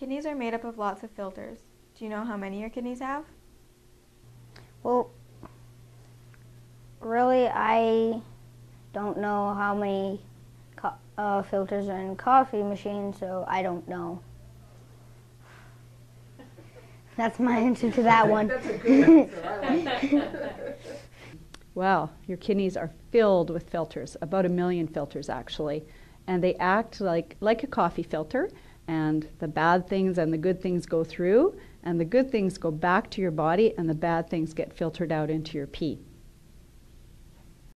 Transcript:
Kidneys are made up of lots of filters. Do you know how many your kidneys have? Well, really, I don't know how many filters are in coffee machine, so I don't know. That's my answer to that one. That's a good answer. Well, your kidneys are filled with filters, about 1 million filters actually, and they act like a coffee filter, and the bad things and the good things go through, and the good things go back to your body, and the bad things get filtered out into your pee.